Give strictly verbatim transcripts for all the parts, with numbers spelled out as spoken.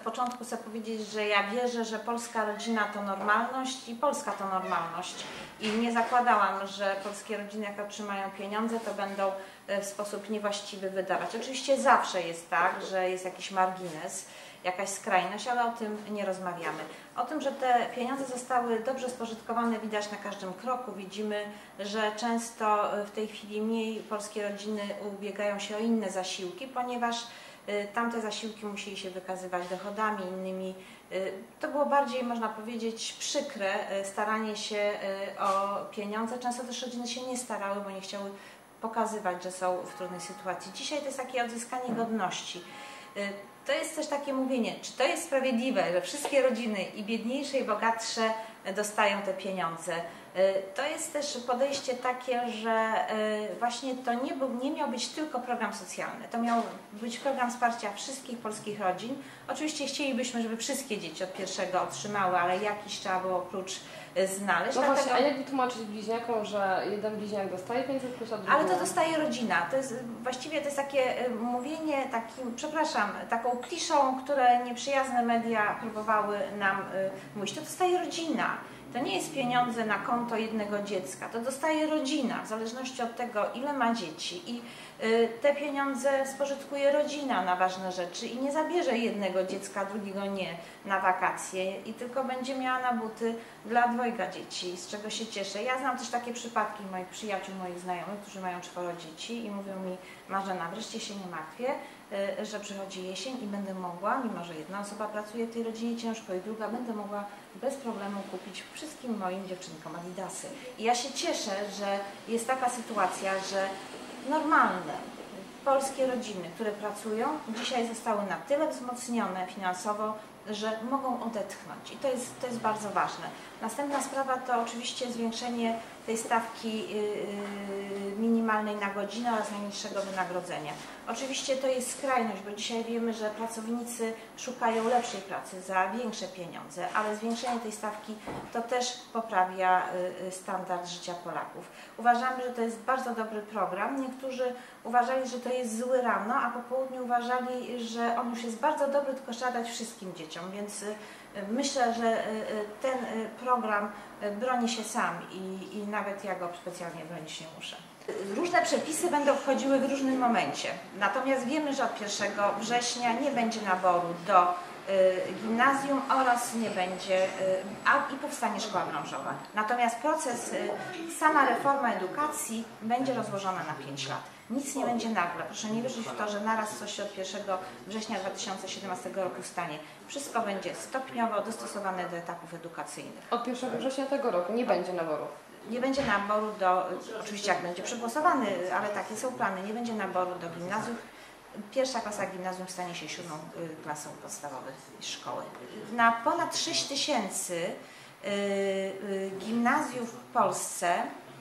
początku chcę powiedzieć, że ja wierzę, że polska rodzina to normalność i Polska to normalność. I nie zakładałam, że polskie rodziny, jak otrzymają pieniądze, to będą w sposób niewłaściwy wydawać. Oczywiście zawsze jest tak, że jest jakiś margines, jakaś skrajność, ale o tym nie rozmawiamy. O tym, że te pieniądze zostały dobrze spożytkowane, widać na każdym kroku. Widzimy, że często w tej chwili mniej polskie rodziny ubiegają się o inne zasiłki, ponieważ tamte zasiłki musieli się wykazywać dochodami innymi. To było bardziej, można powiedzieć, przykre staranie się o pieniądze. Często też rodziny się nie starały, bo nie chciały pokazywać, że są w trudnej sytuacji. Dzisiaj to jest takie odzyskanie godności. To jest też takie mówienie, czy to jest sprawiedliwe, że wszystkie rodziny, i biedniejsze, i bogatsze, dostają te pieniądze. To jest też podejście takie, że właśnie to nie, był, nie miał być tylko program socjalny, to miał być program wsparcia wszystkich polskich rodzin. Oczywiście chcielibyśmy, żeby wszystkie dzieci od pierwszego otrzymały, ale jakiś trzeba było klucz znaleźć. No Dlatego... właśnie, a jak wytłumaczyć bliźniakom, że jeden bliźniak dostaje pięćset plus, a drugi... Ale to dostaje rodzina. To jest, właściwie to jest takie mówienie, takim, przepraszam, taką kliszą, które nieprzyjazne media próbowały nam mówić. To dostaje rodzina. To nie jest pieniądze na konto jednego dziecka, to dostaje rodzina, w zależności od tego, ile ma dzieci, i te pieniądze spożytkuje rodzina na ważne rzeczy i nie zabierze jednego dziecka, drugiego nie na wakacje, i tylko będzie miała na buty dla dwojga dzieci, z czego się cieszę. Ja znam też takie przypadki moich przyjaciół, moich znajomych, którzy mają czworo dzieci i mówią mi: Marzena, wreszcie się nie martwię, że przychodzi jesień i będę mogła, mimo że jedna osoba pracuje w tej rodzinie ciężko i druga, będę mogła bez problemu kupić wszystkim moim dziewczynkom adidasy. I ja się cieszę, że jest taka sytuacja, że normalne polskie rodziny, które pracują, dzisiaj zostały na tyle wzmocnione finansowo, że mogą odetchnąć, i to jest, to jest bardzo ważne. Następna sprawa to oczywiście zwiększenie tej stawki minimalnej na godzinę oraz najniższego wynagrodzenia. Oczywiście to jest skrajność, bo dzisiaj wiemy, że pracownicy szukają lepszej pracy za większe pieniądze, ale zwiększenie tej stawki to też poprawia standard życia Polaków. Uważamy, że to jest bardzo dobry program. Niektórzy uważali, że to jest zły rano, a po południu uważali, że on już jest bardzo dobry, tylko trzeba dać wszystkim dzieciom, więc myślę, że ten program broni się sam i, i nawet ja go specjalnie bronić nie muszę. Różne przepisy będą wchodziły w różnym momencie, natomiast wiemy, że od pierwszego września nie będzie naboru do gimnazjum oraz nie będzie, a i powstanie szkoła branżowa. Natomiast proces, sama reforma edukacji będzie rozłożona na pięć lat. Nic nie będzie nagle. Proszę nie wierzyć w to, że naraz coś się od pierwszego września dwa tysiące siedemnastego roku stanie. Wszystko będzie stopniowo dostosowane do etapów edukacyjnych. Od pierwszego września tego roku nie będzie naboru? Nie będzie naboru do, oczywiście jak będzie przegłosowany, ale takie są plany, nie będzie naboru do gimnazjów. Pierwsza klasa gimnazjum stanie się siódmą klasą podstawowej szkoły. Na ponad sześć tysięcy gimnazjów w Polsce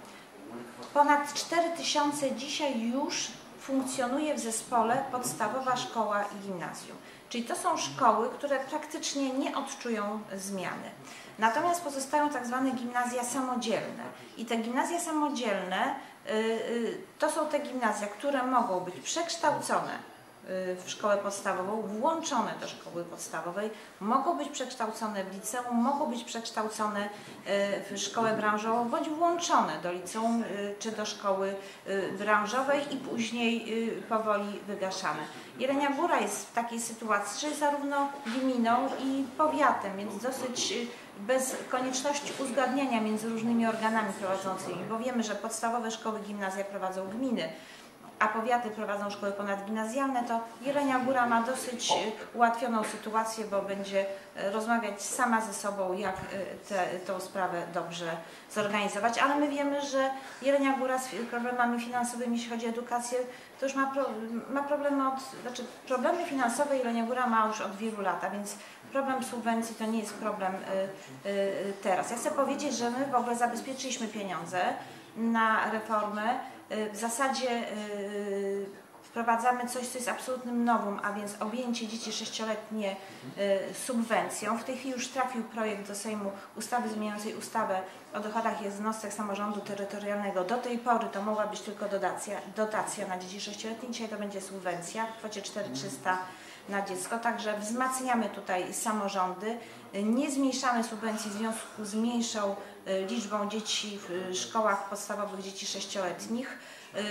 ponad cztery tysiące dzisiaj już funkcjonuje w zespole podstawowa szkoła i gimnazjum. Czyli to są szkoły, które praktycznie nie odczują zmiany. Natomiast pozostają tak zwane gimnazja samodzielne. I te gimnazja samodzielne to są te gimnazja, które mogą być przekształcone w szkołę podstawową, włączone do szkoły podstawowej, mogą być przekształcone w liceum, mogą być przekształcone w szkołę branżową, bądź włączone do liceum czy do szkoły branżowej i później powoli wygaszane. Jelenia Góra jest w takiej sytuacji, że jest zarówno gminą i powiatem, więc dosyć bez konieczności uzgadniania między różnymi organami prowadzącymi, bo wiemy, że podstawowe szkoły, gimnazja prowadzą gminy, a powiaty prowadzą szkoły ponadgimnazjalne, to Jelenia Góra ma dosyć ułatwioną sytuację, bo będzie rozmawiać sama ze sobą, jak tę sprawę dobrze zorganizować. Ale my wiemy, że Jelenia Góra z problemami finansowymi, jeśli chodzi o edukację, to już ma, pro, ma problemy od, znaczy problemy finansowe Jelenia Góra ma już od wielu lat, a więc problem subwencji to nie jest problem y, y, teraz. Ja chcę powiedzieć, że my w ogóle zabezpieczyliśmy pieniądze na reformę. W zasadzie wprowadzamy coś, co jest absolutnym novum, a więc objęcie dzieci sześcioletnie subwencją. W tej chwili już trafił projekt do Sejmu ustawy zmieniającej ustawę o dochodach jednostek samorządu terytorialnego. Do tej pory to mogła być tylko dotacja, dotacja na dzieci sześcioletnie, dzisiaj to będzie subwencja w kwocie cztery tysiące trzysta na dziecko, także wzmacniamy tutaj samorządy, nie zmniejszamy subwencji w związku z mniejszą liczbą dzieci w szkołach podstawowych, dzieci sześcioletnich.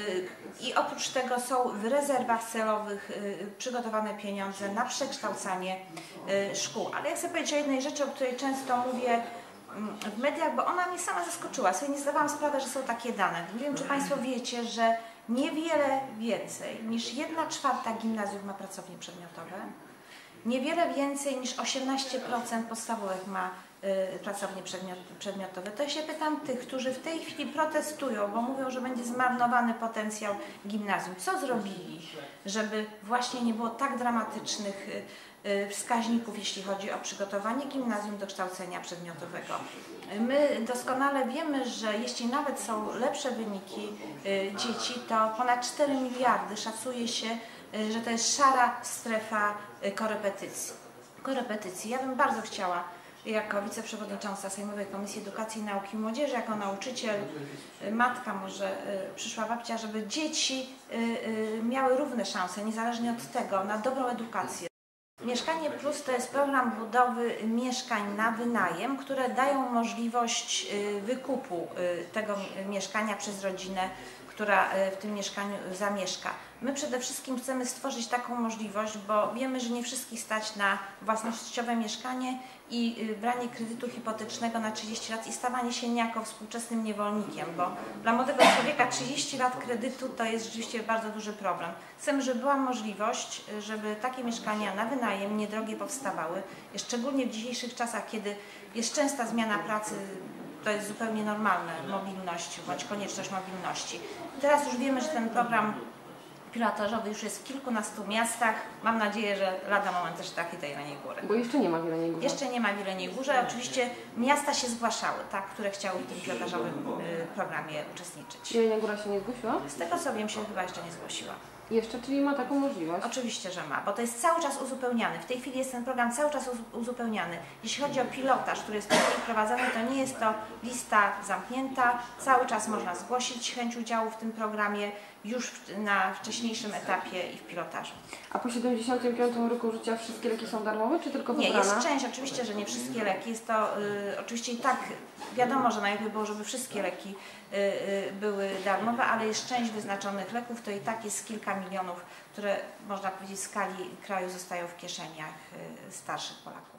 I oprócz tego są w rezerwach celowych przygotowane pieniądze na przekształcanie szkół. Ale ja chcę powiedzieć o jednej rzeczy, o której często mówię w mediach, bo ona mnie sama zaskoczyła. Sobie nie zdawałam sprawy, że są takie dane. Nie wiem, czy Państwo wiecie, że niewiele więcej niż jedna czwarta gimnazjów ma pracownie przedmiotowe. Niewiele więcej niż osiemnaście procent podstawówek ma y, pracownie przedmiot, przedmiotowe. To się pytam tych, którzy w tej chwili protestują, bo mówią, że będzie zmarnowany potencjał gimnazjum. Co zrobili, żeby właśnie nie było tak dramatycznych y, y, wskaźników, jeśli chodzi o przygotowanie gimnazjum do kształcenia przedmiotowego? My doskonale wiemy, że jeśli nawet są lepsze wyniki y, dzieci, to ponad cztery miliardy szacuje się, że to jest szara strefa korepetycji. korepetycji. Ja bym bardzo chciała, jako wiceprzewodnicząca Sejmowej Komisji Edukacji, Nauki i Młodzieży, jako nauczyciel, matka, może przyszła babcia, żeby dzieci miały równe szanse, niezależnie od tego, na dobrą edukację. Mieszkanie Plus to jest program budowy mieszkań na wynajem, które dają możliwość wykupu tego mieszkania przez rodzinę, która w tym mieszkaniu zamieszka. My przede wszystkim chcemy stworzyć taką możliwość, bo wiemy, że nie wszystkich stać na własnościowe mieszkanie i branie kredytu hipotecznego na trzydzieści lat i stawanie się niejako współczesnym niewolnikiem, bo dla młodego człowieka trzydzieści lat kredytu to jest rzeczywiście bardzo duży problem. Chcemy, żeby była możliwość, żeby takie mieszkania na wynajem niedrogie powstawały, szczególnie w dzisiejszych czasach, kiedy jest częsta zmiana pracy. To jest zupełnie normalne, mobilność bądź konieczność mobilności. Teraz już wiemy, że ten program pilotażowy już jest w kilkunastu miastach. Mam nadzieję, że lada moment też taki tej Jeleniej Góry. Bo jeszcze nie ma w Jeleniej Górze. Jeszcze nie ma w Jeleniej Górze. Oczywiście miasta się zgłaszały, tak, które chciały w tym pilotażowym programie uczestniczyć. Jelenia Góra się nie zgłosiła? Z tego co wiem, się chyba jeszcze nie zgłosiła. Jeszcze, czyli ma taką możliwość? Oczywiście, że ma, bo to jest cały czas uzupełniany. W tej chwili jest ten program cały czas uzupełniany. Jeśli chodzi o pilotaż, który jest w tej chwili prowadzony, to nie jest to lista zamknięta. Cały czas można zgłosić chęć udziału w tym programie już na wcześniejszym etapie i w pilotażu. A po siedemdziesiątym piątym roku życia wszystkie leki są darmowe, czy tylko wybrane? Nie, jest część, oczywiście, że nie wszystkie leki. Jest to y, oczywiście i tak wiadomo, że najlepiej było, żeby wszystkie leki y, y, były darmowe, ale jest część wyznaczonych leków, to i tak jest kilka milionów, które można powiedzieć w skali kraju zostają w kieszeniach y, starszych Polaków.